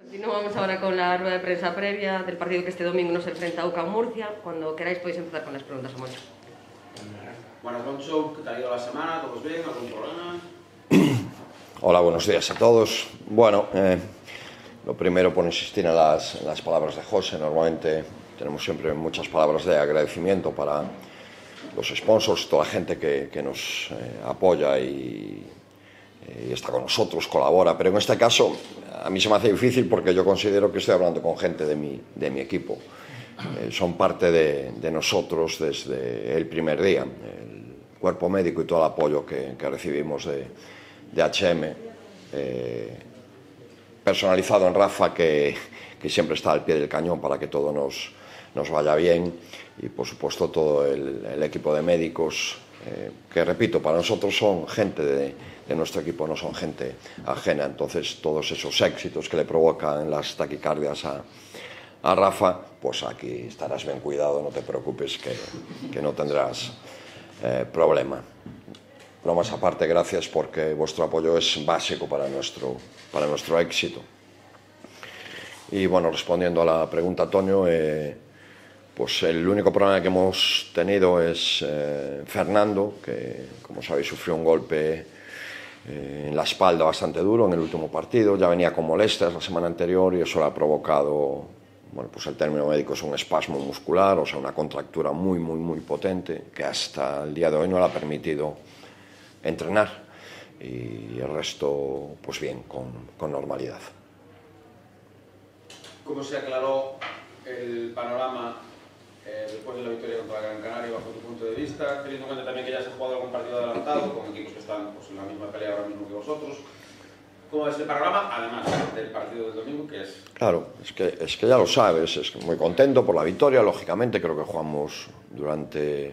Continuamos ahora con la rueda de prensa previa del partido que este domingo nos enfrenta a UCAM Murcia. Cuando queráis podéis empezar con las preguntas a Moncho. Buenas, Moncho. ¿Qué tal ha ido la semana? ¿Todos bien? ¿Algún problema? Hola, buenos días a todos. Bueno, lo primero por insistir en las palabras de José. Normalmente tenemos siempre muchas palabras de agradecimiento para los sponsors, toda la gente que nos apoya y está con nosotros, colabora, pero en este caso a mí se me hace difícil porque yo considero que estoy hablando con gente de mi equipo. Son parte de nosotros desde el primer día. El cuerpo médico y todo el apoyo que recibimos de HM, personalizado en Rafa, que siempre está al pie del cañón para que todo nos vaya bien, y por supuesto todo el equipo de médicos, que repito, para nosotros son gente de nuestro equipo, no son gente ajena. Entonces todos esos éxitos que le provocan las taquicardias a Rafa, pues aquí estarás bien cuidado, no te preocupes que no tendrás problema. Bromas aparte, gracias porque vuestro apoyo es básico para nuestro éxito. Y bueno, respondiendo a la pregunta, Antonio, pues el único problema que hemos tenido es Fernando, que como sabéis sufrió un golpe en la espalda bastante duro en el último partido. Ya venía con molestias la semana anterior y eso le ha provocado, bueno, pues el término médico es un espasmo muscular, o sea, una contractura muy potente que hasta el día de hoy no le ha permitido entrenar, y el resto pues bien, con normalidad. ¿Cómo se aclaró el panorama después de la victoria contra la Gran Canaria bajo tu punto de vista, teniendo en cuenta también que ya se ha jugado algún partido adelantado con equipos que están pues, en la misma pelea ahora mismo que vosotros? ¿Cómo es el panorama, además del partido del domingo, que es? Claro, es que ya lo sabes, es muy contento por la victoria, lógicamente. Creo que jugamos durante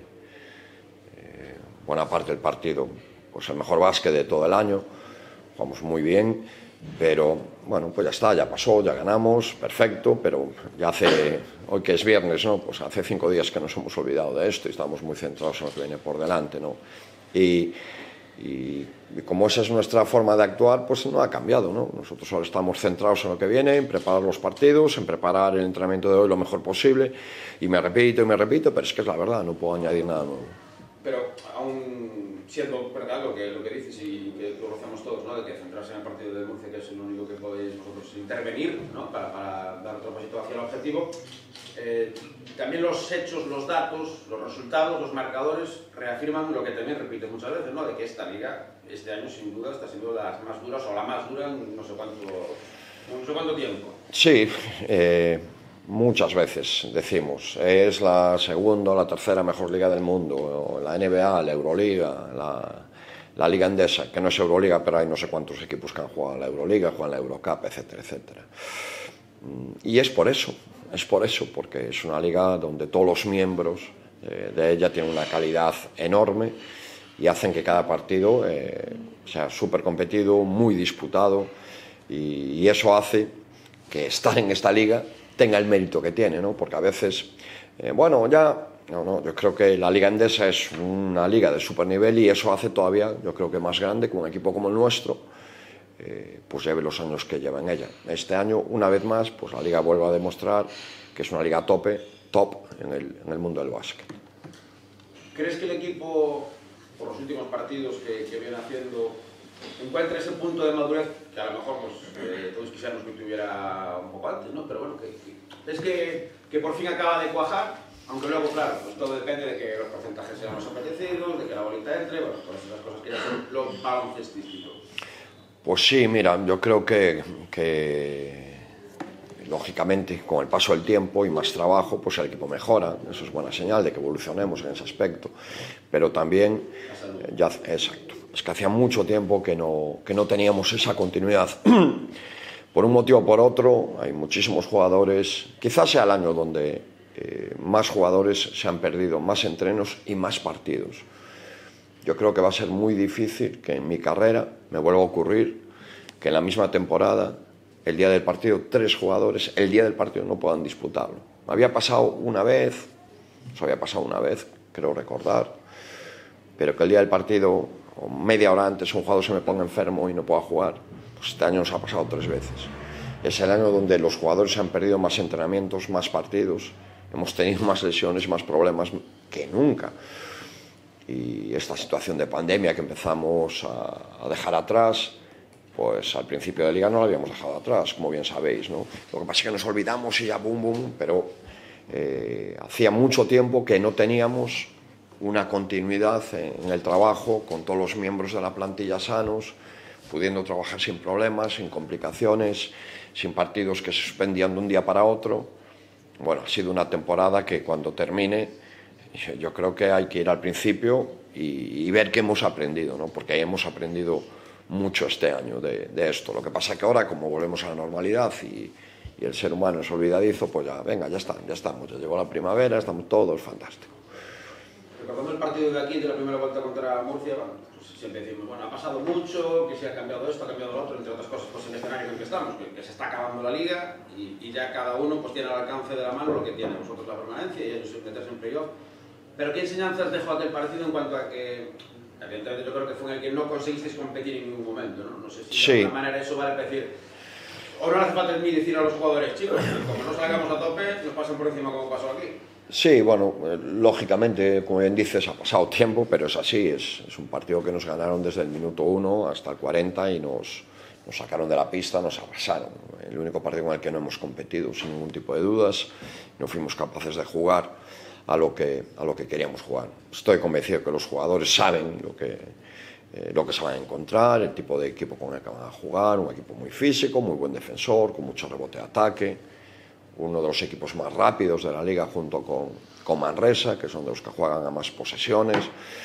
buena parte del partido pues el mejor básquet de todo el año, jugamos muy bien, pero bueno, pues ya está, ya pasó, ya ganamos, perfecto, pero ya hoy que es viernes, ¿no? Pues hace 5 días que nos hemos olvidado de esto y estamos muy centrados en lo que viene por delante, ¿no? Y como esa es nuestra forma de actuar, pues no ha cambiado, ¿no? Nosotros ahora estamos centrados en lo que viene, en preparar los partidos, en preparar el entrenamiento de hoy lo mejor posible, y me repito, pero es que es la verdad, no puedo añadir nada nuevo. Pero aún siendo verdad lo que dices y que lo conocemos todos, ¿no? De que centrarse en el partido de Murcia, que es el único que podéis vosotros intervenir, ¿no? para dar otro pasito hacia el objetivo, también los hechos, los datos, los resultados, los marcadores reafirman lo que también repito muchas veces, ¿no? De que esta liga este año sin duda está siendo de las más duras, o la más dura en no sé cuánto tiempo. Sí, muchas veces decimos, es la segunda o la tercera mejor liga del mundo, la NBA, la Euroliga, la Liga Endesa, que no es Euroliga, pero hay no sé cuántos equipos que han jugado en la Euroliga, juegan la Eurocup, etcétera, etcétera. Y es por eso, porque es una liga donde todos los miembros de ella tienen una calidad enorme y hacen que cada partido sea súper competido, muy disputado, y eso hace que estar en esta liga tenga el mérito que tiene, ¿no? Porque a veces, yo creo que la Liga Endesa es una liga de super nivel, y eso hace todavía, yo creo que más grande, que un equipo como el nuestro pues lleve los años que lleva en ella. Este año, una vez más, pues la liga vuelve a demostrar que es una liga top en el mundo del básquet. ¿Crees que el equipo, por los últimos partidos que viene haciendo, encuentra ese punto de madurez que a lo mejor pues, todos quisiéramos que tuviera un poco antes, ¿no? Pero bueno, ¿ves que por fin acaba de cuajar? Aunque luego, claro, pues todo depende de que los porcentajes sean los apetecidos, de que la bolita entre, bueno, todas esas cosas que ya son lo baloncestístico. Pues sí, mira, yo creo que lógicamente con el paso del tiempo y más trabajo, pues el equipo mejora. Eso es buena señal de que evolucionemos en ese aspecto. Pero también, exacto, es que hacía mucho tiempo que no teníamos esa continuidad. Por un motivo o por otro, hay muchísimos jugadores. Quizás sea el año donde más jugadores se han perdido, más entrenos y más partidos. Yo creo que va a ser muy difícil que en mi carrera me vuelva a ocurrir que en la misma temporada, el día del partido, 3 jugadores, el día del partido no puedan disputarlo. Me había pasado una vez, creo recordar, pero que el día del partido, o media hora antes, un jugador se me ponga enfermo y no pueda jugar. Pues este año nos ha pasado 3 veces. es el año donde los jugadores han perdido más entrenamientos, más partidos, hemos tenido más lesiones, más problemas que nunca. Y esta situación de pandemia que empezamos a dejar atrás, pues al principio de Liga no la habíamos dejado atrás, como bien sabéis, ¿no? Lo que pasa es que nos olvidamos y ya boom, boom, pero hacía mucho tiempo que no teníamos una continuidad en el trabajo, con todos los miembros de la plantilla sanos, pudiendo trabajar sin problemas, sin complicaciones, sin partidos que se suspendían de un día para otro. Bueno, ha sido una temporada que cuando termine, yo creo que hay que ir al principio y ver qué hemos aprendido, ¿no? Porque hemos aprendido mucho este año de esto. Lo que pasa es que ahora, como volvemos a la normalidad y el ser humano es olvidadizo, pues ya, venga, ya estamos, ya llegó la primavera, estamos todos, fantástico. Recordando el partido de aquí, de la primera vuelta contra Murcia, bueno, pues siempre decimos, bueno, ha pasado mucho, que se ha cambiado esto, ha cambiado lo otro, entre otras cosas, pues el escenario en el que estamos, que se está acabando la Liga y ya cada uno pues tiene al alcance de la mano lo que tiene. Nosotros la permanencia y ellos meterse en playoff. Pero ¿qué enseñanzas dejó aquel partido en cuanto a que, evidentemente yo creo que fue en el que no conseguisteis competir en ningún momento, ¿no? No sé si de alguna manera eso vale decir, o no hace falta ni decir a los jugadores, chicos, como no salgamos a tope, nos pasan por encima como pasó aquí. Sí, bueno, lógicamente, como bien dices, ha pasado tiempo, pero es así, es un partido que nos ganaron desde el minuto 1 hasta el 40 y nos sacaron de la pista, nos arrasaron. El único partido con el que no hemos competido, sin ningún tipo de dudas, no fuimos capaces de jugar a lo que queríamos jugar. Estoy convencido que los jugadores saben lo que se van a encontrar, el tipo de equipo con el que van a jugar, un equipo muy físico, muy buen defensor, con mucho rebote de ataque, uno de los equipos más rápidos de la liga junto con Manresa, que son de los que juegan a más posesiones,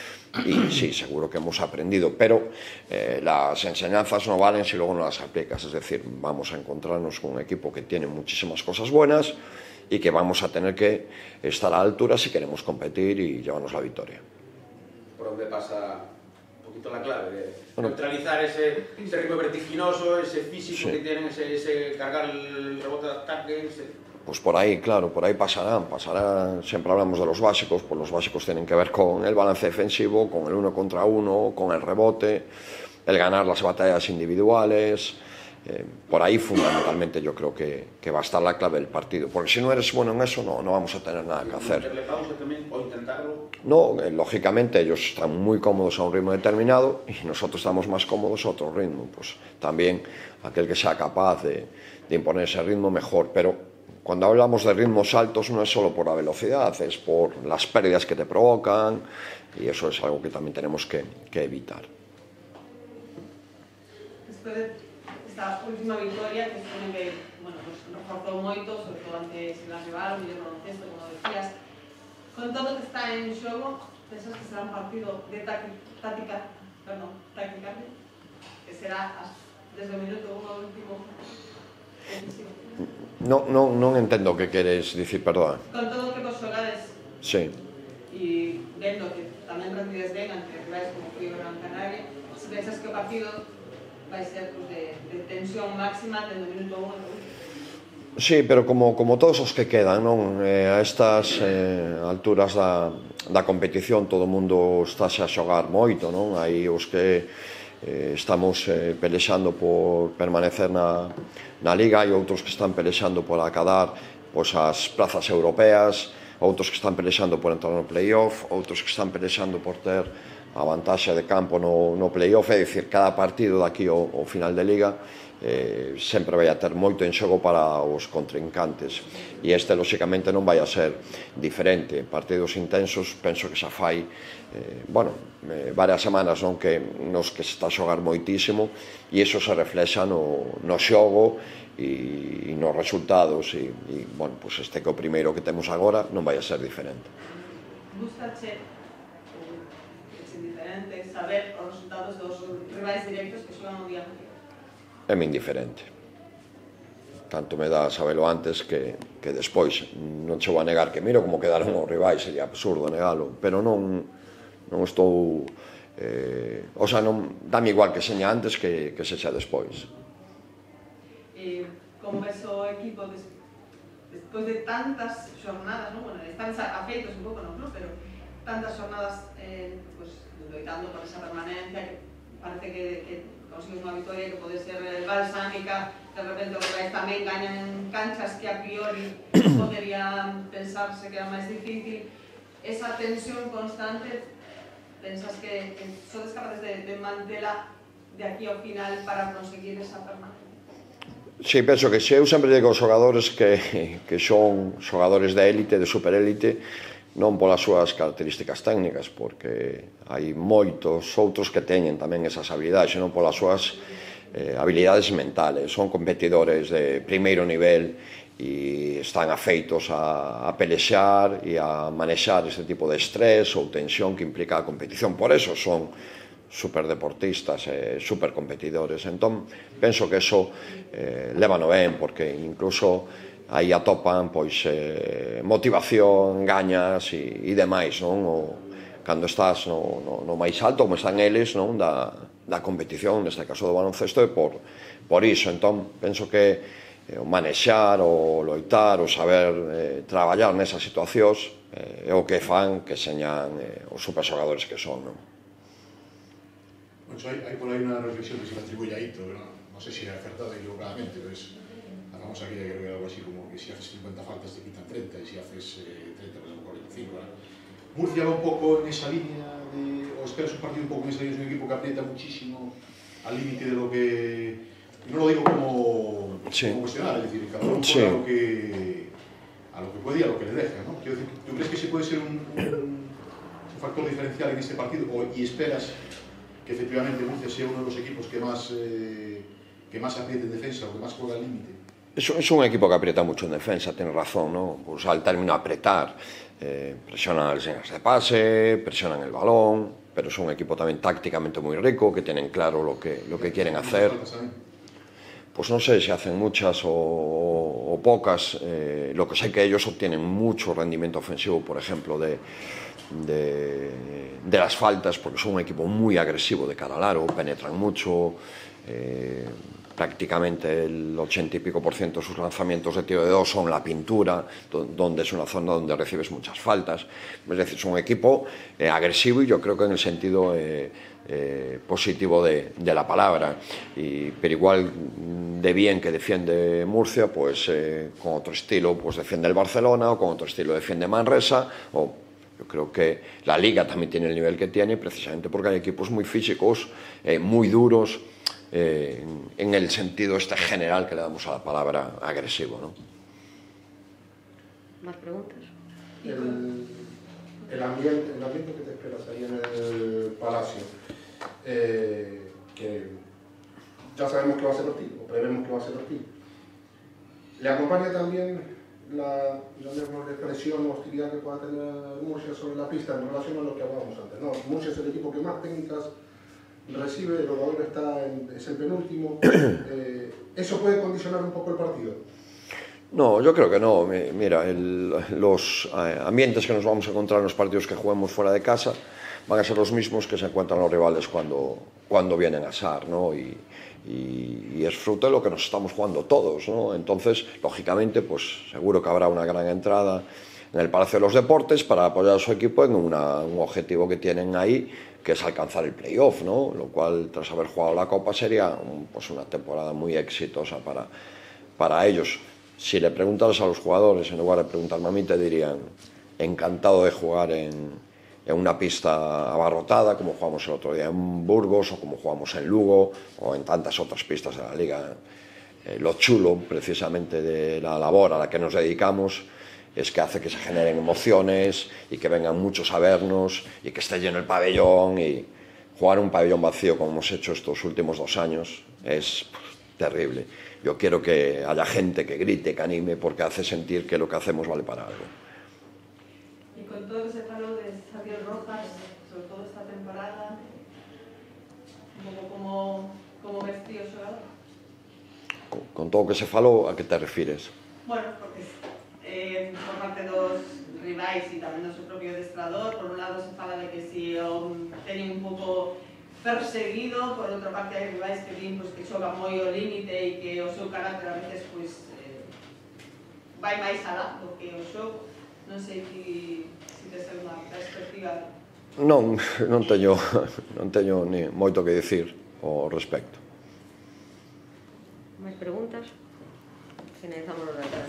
y sí, seguro que hemos aprendido, pero las enseñanzas no valen si luego no las aplicas, es decir, vamos a encontrarnos con un equipo que tiene muchísimas cosas buenas y que vamos a tener que estar a la altura si queremos competir y llevarnos la victoria. ¿Por dónde pasa un poquito la clave de neutralizar ese ritmo vertiginoso, ese físico que tienen, ese cargar el rebote de ataque? Pues por ahí, claro, por ahí pasarán, siempre hablamos de los básicos, pues los básicos tienen que ver con el balance defensivo, con el 1 contra 1, con el rebote, el ganar las batallas individuales. Por ahí fundamentalmente yo creo que va a estar la clave del partido, porque si no eres bueno en eso no vamos a tener nada que hacer. ¿Meterle pausa también o intentarlo? No, lógicamente ellos están muy cómodos a un ritmo determinado y nosotros estamos más cómodos a otro ritmo, pues también aquel que sea capaz de imponer ese ritmo mejor, pero cuando hablamos de ritmos altos no es solo por la velocidad, es por las pérdidas que te provocan y eso es algo que también tenemos que evitar. Después de esta última victoria, que supone que, bueno, pues reforzou moito, sobre todo ante Silas Rival, o mellor baloncesto, como decías. Con todo que está en xogo, pensas que será un partido de táctica, que será desde o minuto 1 ao último decisivo. Non entendo o que queres dicir, perdón. Con todo que vos xogades, sí, e vendo que tamén rendides ben ante rivais como foi o Gran Canaria, se pensas que o partido vai ser pues, de tensión máxima desde o minuto 1 ao último. Sí, pero como todos os que quedan, non? A estas alturas da competición todo o mundo estáse a xogar moito, non? Hai os que estamos pelexando por permanecer na Liga, hai outros que están pelexando por acadar pois, as plazas europeas, outros que están pelexando por entrar no playoff, outros que están pelexando por ter a vantaxe de campo no playoff, é dicir, cada partido daqui ao final de Liga sempre vai a ter moito en xogo para os contrincantes e este lóxicamente non vai a ser diferente. Partidos intensos penso que xa fai varias semanas nos que se está a xogar moitísimo e iso se reflexa no xogo e nos resultados e pues este que o primeiro que temos agora non vai a ser diferente. Gustache diferente saber os resultados dos rivais directos que xogan o día anterior? É-me indiferente. Tanto me dá sabelo antes que despois. Non che vou a negar que miro como quedaron os rivais, sería absurdo negalo, pero non estou... o sea, non dame igual que seña antes que sexa despois. Como ves o equipo despois de tantas xornadas, non? Bueno, están afeitos un pouco no club, pero tantas xornadas loitando por esa permanencia, que parece que consigues unha victoria que pode ser balsámica, de repente os rivais tamén gañan canchas que a priori poderían pensarse que era máis difícil. Esa tensión constante, pensas que sodes capaces de mantela de aquí ao final para conseguir esa permanencia? Sí, penso que eu sempre digo aos xogadores que son xogadores de élite, de superélite, non polas súas características técnicas, porque hai moitos outros que teñen tamén esas habilidades, senón polas súas habilidades mentales. Son competidores de primeiro nivel e están afeitos a pelexar e a manexar este tipo de estrés ou tensión que implica a competición. Por eso son superdeportistas, supercompetidores. Entón, penso que eso lévano ben, porque incluso aí atopan pois motivación, gañas e demais, non? Cando estás no máis alto, como están eles, non? Da competición, neste caso do baloncesto, é por iso. Entón, penso que o manexar, o loitar, o saber traballar nesas situacións é o que fan que señan os superxogadores que son, non? Pues hay por ahí una reflexión que se le atribuye a Ito, no sé si es acertada equivocadamente, pero es la famosa aquella que algo así como que si haces 50 faltas te quitan 30 y si haces 30 pues 45, ¿verdad? Murcia va un poco en esa línea o esperas un partido un poco en esa línea, es un equipo que aprieta muchísimo al límite de lo que, y no lo digo como cuestionar, es decir, cada uno juega a lo que puede y a lo que le deja, ¿no? Quiero decir, ¿tú crees que se puede ser un factor diferencial en este partido y esperas que efectivamente Murcia sea uno de los equipos que más aprieta en defensa o que más juega al límite? Es un equipo que aprieta mucho en defensa, tienes razón, ¿no? Usar el término apretar, presionan las líneas de pase, presionan el balón, pero es un equipo también tácticamente muy rico, que tienen claro lo que quieren hacer. Pues no sé si hacen muchas o pocas, lo que sé que ellos obtienen mucho rendimiento ofensivo, por ejemplo, de las faltas, porque son un equipo muy agresivo de cara al aro, penetran mucho, prácticamente el 80 y pico % de sus lanzamientos de tiro de dos son la pintura, donde es una zona donde recibes muchas faltas. Es decir, es un equipo agresivo y yo creo que en el sentido positivo de la palabra, pero igual de bien que defiende Murcia, pues con otro estilo pues defiende el Barcelona, o con otro estilo defiende Manresa, yo creo que la Liga también tiene el nivel que tiene, precisamente porque hay equipos muy físicos, muy duros, en el sentido general que le damos a la palabra agresivo, ¿no? ¿Más preguntas? El ambiente que te esperas ahí en el Palacio, que ya sabemos que va a ser hostil, o prevemos que va a ser hostil. ¿Le acompaña también la presión o hostilidad que pueda tener Murcia sobre la pista en relación a lo que hablábamos antes? No, Murcia es el equipo que más técnicas recibe, el Obradoiro es el penúltimo. ¿Eso puede condicionar un poco el partido? No, yo creo que no. Mira, los ambientes que nos vamos a encontrar en los partidos que juguemos fuera de casa van a ser los mismos que se encuentran los rivales cuando vienen a SAR, ¿no? Y es fruto de lo que nos estamos jugando todos, ¿no? Entonces, lógicamente, pues seguro que habrá una gran entrada en el Palacio de los Deportes para apoyar a su equipo en un objetivo que tienen ahí, que es alcanzar el playoff, ¿no? Lo cual, tras haber jugado la Copa, sería pues una temporada muy exitosa para ellos. Si le preguntaras a los jugadores, en lugar de preguntarme a mí, te dirían encantado de jugar en una pista abarrotada, como jugamos el otro día en Burgos, o como jugamos en Lugo, o en tantas otras pistas de la Liga. Lo chulo, precisamente, de la labor a la que nos dedicamos es que hace que se generen emociones y que vengan muchos a vernos y que esté lleno el pabellón. Y jugar un pabellón vacío, como hemos hecho estos últimos 2 años, es terrible. Yo quiero que haya gente que grite, que anime, porque hace sentir que lo que hacemos vale para algo. Y con todo ese palo de Xavier Rojas, sobre todo esta temporada, un poco como vestido xogador. Con todo o que se falou, a que te refires? Bueno, porque por parte dos rivais e tamén do seu propio adestrador, por un lado se fala de que si teñen un pouco perseguido, por outra parte hai rivais que din pues, que xogan moi ao límite e que o seu carácter a veces pues, vai máis alá do que o xogo. Non sei se tes unha perspectiva. Non teño ni moito que dicir ao respecto. ¿Más preguntas? Finalizamos los detalles.